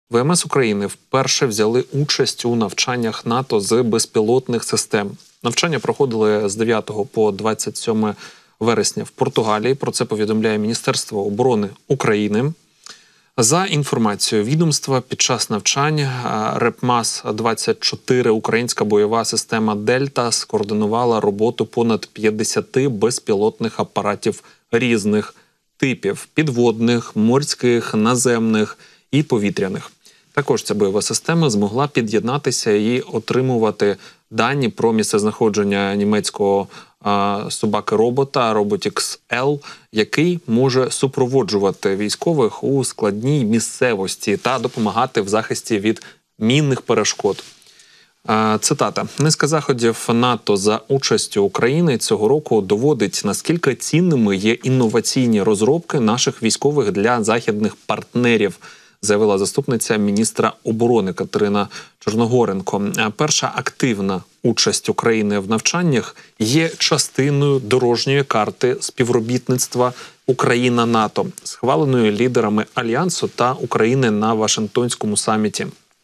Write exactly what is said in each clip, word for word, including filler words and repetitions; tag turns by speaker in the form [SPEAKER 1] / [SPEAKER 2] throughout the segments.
[SPEAKER 1] ВМС України вперше взяли участь у навчаннях НАТО з безпілотних систем. Навчання проходили з дев'ятого по двадцять сьоме вересня в Португалії. Про це повідомляє Міністерство оборони України. За інформацією відомства, під час навчань РЕПМАС двадцять чотири українська бойова система «Дельта» скоординувала роботу понад п'ятдесяти безпілотних апаратів різних типів – підводних, морських, наземних і повітряних. Також ця бойова система змогла під'єднатися і отримувати дані про місцезнаходження німецького а, собаки-робота Роботікс Л, який може супроводжувати військових у складній місцевості та допомагати в захисті від мінних перешкод. А, цитата. «Низка заходів НАТО за участю України цього року доводить, наскільки цінними є інноваційні розробки наших військових для західних партнерів», заявила заступниця міністра оборони Катерина Чорногоренко. Перша активна участь України в навчаннях є частиною дорожньої карти співробітництва Україна-НАТО, схваленої лідерами Альянсу та України на Вашингтонському саміті.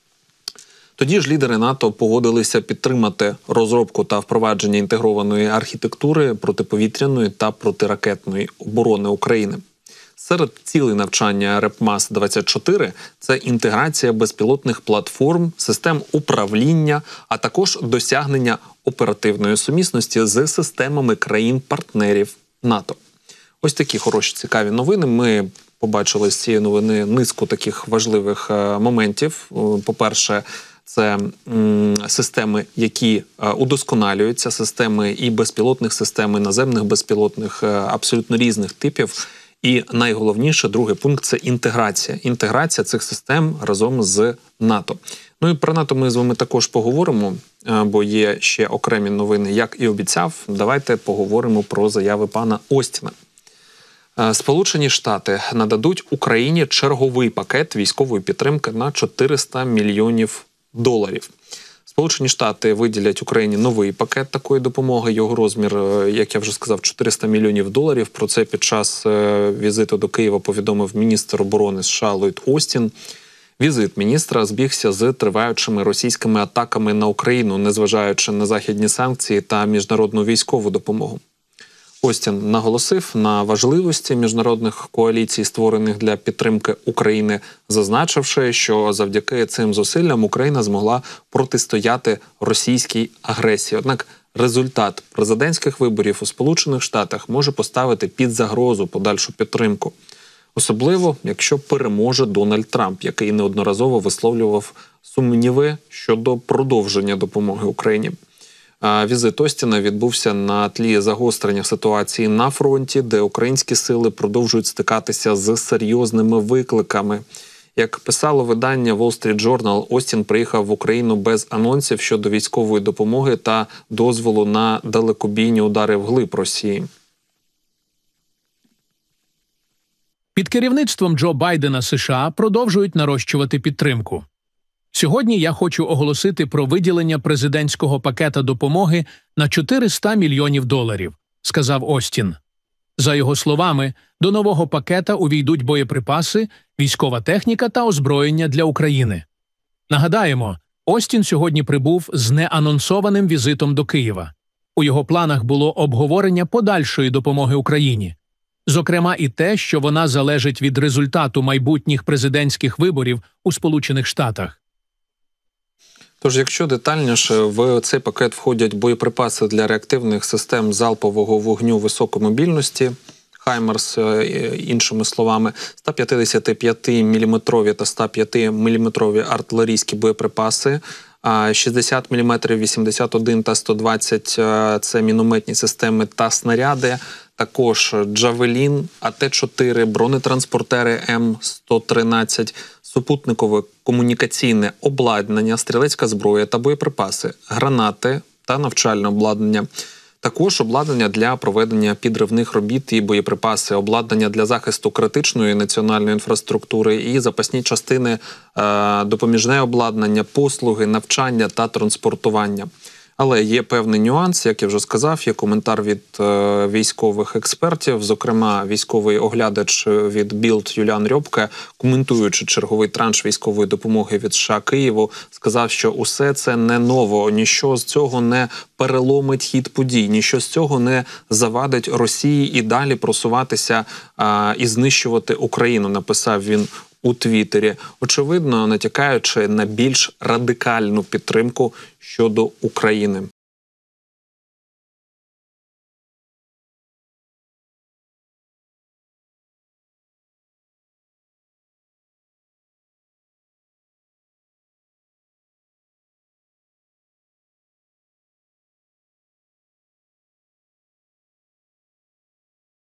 [SPEAKER 1] Тоді ж лідери НАТО погодилися підтримати розробку та впровадження інтегрованої архітектури протиповітряної та протиракетної оборони України. Серед цілей навчання РЕПМАС двадцять чотири – це інтеграція безпілотних платформ, систем управління, а також досягнення оперативної сумісності з системами країн-партнерів НАТО. Ось такі хороші, цікаві новини. Ми побачили з цієї новини низку таких важливих моментів. По-перше, це м, системи, які е, удосконалюються, системи і безпілотних систем, і наземних безпілотних, е, абсолютно різних типів. І найголовніше, другий пункт – це інтеграція. Інтеграція цих систем разом з НАТО. Ну і про НАТО ми з вами також поговоримо, бо є ще окремі новини, як і обіцяв. Давайте поговоримо про заяви пана Остіна. Сполучені Штати нададуть Україні черговий пакет військової підтримки на чотириста мільйонів доларів. Сполучені Штати виділять Україні новий пакет такої допомоги. Його розмір, як я вже сказав, чотириста мільйонів доларів. Про це під час візиту до Києва повідомив міністр оборони США Ллойд Остін. Візит міністра збігся з триваючими російськими атаками на Україну, незважаючи на західні санкції та міжнародну військову допомогу. Остін наголосив на важливості міжнародних коаліцій, створених для підтримки України, зазначивши, що завдяки цим зусиллям Україна змогла протистояти російській агресії. Однак результат президентських виборів у Сполучених Штатах може поставити під загрозу подальшу підтримку. Особливо, якщо переможе Дональд Трамп, який неодноразово висловлював сумніви щодо продовження допомоги Україні. Візит Остіна відбувся на тлі загострення ситуації на фронті, де українські сили продовжують стикатися з серйозними викликами. Як писало видання Wall Street Journal, Остін приїхав в Україну без анонсів щодо військової допомоги та дозволу на далекобійні удари вглиб Росії.
[SPEAKER 2] Під керівництвом Джо Байдена США продовжують нарощувати підтримку. Сьогодні я хочу оголосити про виділення президентського пакета допомоги на чотириста мільйонів доларів, сказав Остін. За його словами, до нового пакета увійдуть боєприпаси, військова техніка та озброєння для України. Нагадаємо, Остін сьогодні прибув з неанонсованим візитом до Києва. У його планах було обговорення подальшої допомоги Україні. Зокрема і те, що вона залежить від результату майбутніх президентських виборів у Сполучених Штатах.
[SPEAKER 1] Тож, якщо детальніше, в цей пакет входять боєприпаси для реактивних систем залпового вогню високої мобільності, «Хаймарс», іншими словами, сто п'ятдесят п'ять міліметрові та сто п'ять міліметрові артилерійські боєприпаси, шістдесят міліметрів, вісімдесят один та сто двадцять – це мінометні системи та снаряди, також «Джавелін», А Т чотири, бронетранспортери М сто тринадцять, супутникове комунікаційне обладнання, стрілецька зброя та боєприпаси, гранати та навчальне обладнання. Також обладнання для проведення підривних робіт і боєприпаси, обладнання для захисту критичної національної інфраструктури і запасні частини, допоміжне обладнання, послуги, навчання та транспортування. Але є певний нюанс, як я вже сказав, є коментар від е, військових експертів, зокрема військовий оглядач від Білд Юліан Рьопке, коментуючи черговий транш військової допомоги від США Києву, сказав, що усе це не ново, ніщо з цього не переломить хід подій, ніщо з цього не завадить Росії і далі просуватися е, і знищувати Україну, написав він у Твіттері, очевидно, натякаючи на більш радикальну підтримку щодо України.